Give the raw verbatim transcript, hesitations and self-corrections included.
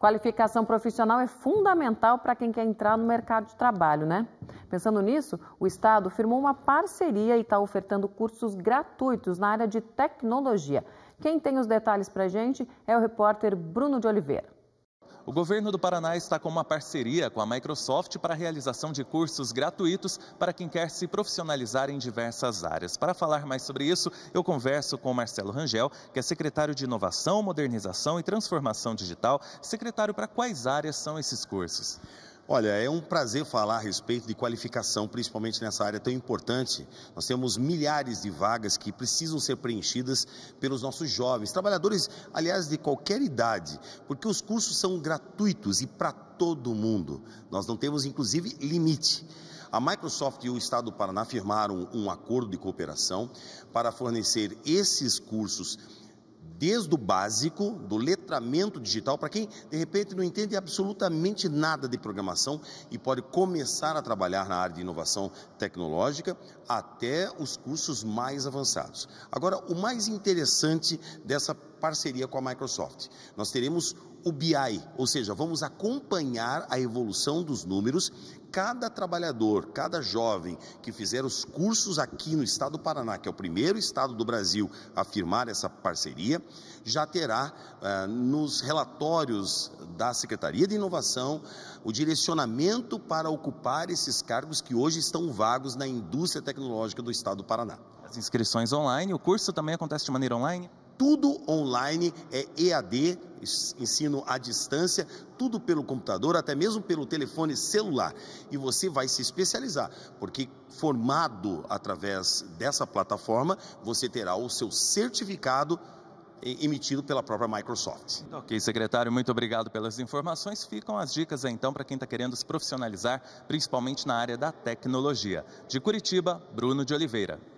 Qualificação profissional é fundamental para quem quer entrar no mercado de trabalho, né? Pensando nisso, o Estado firmou uma parceria e está ofertando cursos gratuitos na área de tecnologia. Quem tem os detalhes para a gente é o repórter Bruno de Oliveira. O governo do Paraná está com uma parceria com a Microsoft para a realização de cursos gratuitos para quem quer se profissionalizar em diversas áreas. Para falar mais sobre isso, eu converso com o Marcelo Rangel, que é secretário de Inovação, Modernização e Transformação Digital. Secretário, para quais áreas são esses cursos? Olha, é um prazer falar a respeito de qualificação, principalmente nessa área tão importante. Nós temos milhares de vagas que precisam ser preenchidas pelos nossos jovens, trabalhadores, aliás, de qualquer idade, porque os cursos são gratuitos e para todo mundo. Nós não temos, inclusive, limite. A Microsoft e o Estado do Paraná firmaram um acordo de cooperação para fornecer esses cursos desde o básico, do letramento digital, para quem, de repente, não entende absolutamente nada de programação e pode começar a trabalhar na área de inovação tecnológica, até os cursos mais avançados. Agora, o mais interessante dessa parceria com a Microsoft, nós teremos o B I, ou seja, vamos acompanhar a evolução dos números. Cada trabalhador, cada jovem que fizer os cursos aqui no estado do Paraná, que é o primeiro estado do Brasil a firmar essa parceria, já terá uh, nos relatórios da Secretaria de Inovação o direcionamento para ocupar esses cargos que hoje estão vagos na indústria tecnológica do estado do Paraná. As inscrições online, o curso também acontece de maneira online? Tudo online, é E A D, ensino à distância, tudo pelo computador, até mesmo pelo telefone celular. E você vai se especializar, porque formado através dessa plataforma, você terá o seu certificado emitido pela própria Microsoft. Ok, secretário, muito obrigado pelas informações. Ficam as dicas então para quem está querendo se profissionalizar, principalmente na área da tecnologia. De Curitiba, Bruno de Oliveira.